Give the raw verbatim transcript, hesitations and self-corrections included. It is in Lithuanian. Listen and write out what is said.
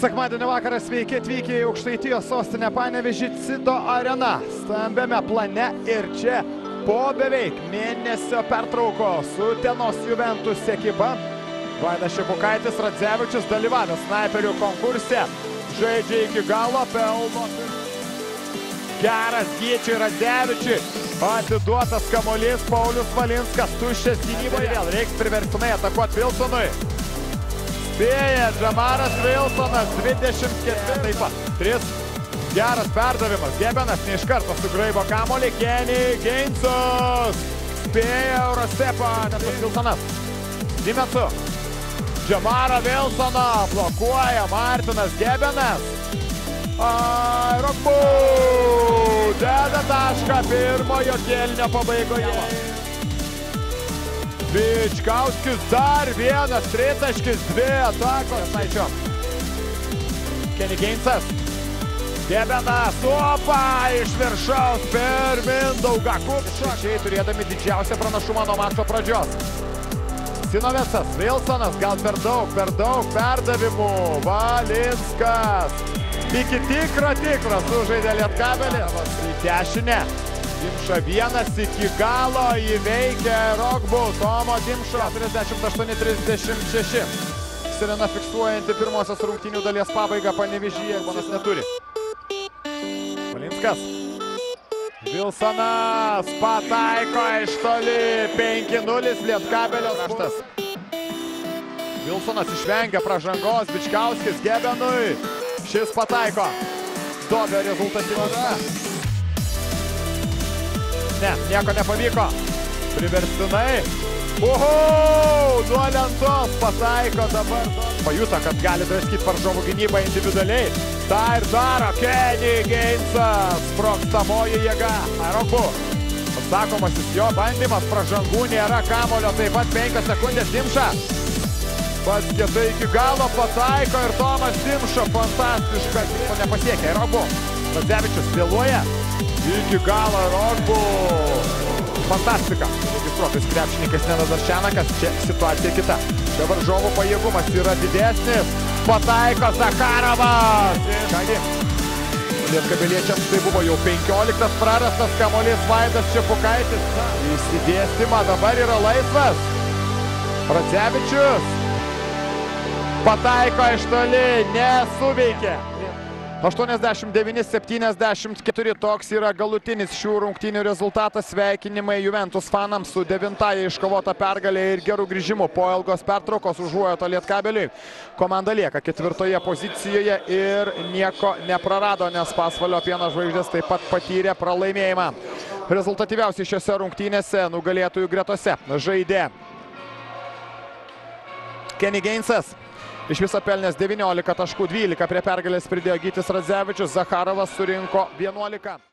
Sekmadienio vakaras, sveiki atvykę į Aukštaitijos sostinę Panevėžį Cido arena. Stambiame plane ir čia po beveik mėnesio pertraukos Utenos Juventus ekipa. Vaidas Šepukaitis, Radzevičius dalyvavęs snaiperių konkurse. Žaidžia iki galo, pelno. Geras Gyčiui Radzevičiui. Atiduotas kamuolys, Paulius Valinskas tuščias gynyboje. Vėl reiks priverstinai atakuoti Wilsonui. Spėja Džamaras Wilsonas, dvidešimt ketvirtas. Taip pat, tris. Geras perdavimas. Gebenas ne iš karto sugraibo kamuolį. Kenny Gainsas. Spėja Eurostepa. Netas Wilsonas. Dimetu. Džamarą Wilsoną blokuoja Martinas Gebenas. Aerokų. Deda tašką pirmojo kėlinio pabaigoje. Bičkauskis dar vienas, tritaškis, dvi atakos. Naičio. Kenny Gainsas. Gebenas, opa, iš viršaus per Mindaugą Kupšą. Šiai turėdami didžiausią pranašumą nuo mačo pradžios. Sinovecas, Wilsonas, gal per daug, per daug perdavimų. Valinskas. Iki tikro tikro sužaidė Lietkabelį. Į dešinę. Dimša vienas iki galo įveikia Rogbu. Tomo Dimša. keturiasdešimt aštuoni trisdešimt šeši. Sirena fiksuojanti pirmosios rungtynių dalies pabaigą Panevėžyje. Bonas neturi. Valinskas. Wilsonas pataiko iš toli. penki nulis Lietkabelio raštas. Wilsonas išvengia pražangos. Bičkauskis Gebenui. Šis pataiko. Dobė rezultatyvus. Ne, nieko nepavyko. Priverstinai. Uhu, nuo lentos pataiko dabar. Pajuto, kad gali draskyti varžovų gynybą individualiai. Ta ir daro Kenny Gainsas. Sprogstamoji jėga. Aerokų. Atsakomasis jo bandymas. Pražangų nėra, kamulio taip pat penkios sekundės. Dimša. Pats kietai iki galo pataiko ir Tomas Dimša. Fantastiška. Nepasiekė. Aerokų. Radzevičius vėluoja. Iki galo Rogbu. Fantastika. Registruotais krepšininkais Nenadas Šenakas. Čia situacija kita. Čia varžovų pajėgumas yra didesnis. Pataiko Zakarovas. Kągi. Lietkabeliečiams tai buvo jau penkioliktas prarastas kamuolys. Vaidas Šepukaitis. Įsidėstymą dabar yra laisvas. Radzevičius. Pataiko iš toli. Nesuveikė. aštuoniasdešimt devyni septyniasdešimt keturi toks yra galutinis šių rungtynių rezultatas. Sveikinimai Juventus fanams su devintąja iškovota pergalė ir gerų grįžimų po ilgos pertraukos. Užuojauta Lietkabeliui. Komanda lieka ketvirtoje pozicijoje ir nieko neprarado, nes Pasvalio Pieno žvaigždės taip pat patyrė pralaimėjimą. Rezultatyviausiai šiose rungtynėse nugalėtojų gretose žaidė Kenny Gainsas. Iš viso pelnęs devyniolika taškų, dvylika prie pergalės pridėjo Gytis Radzevičius, Zakarovas surinko vienuolika.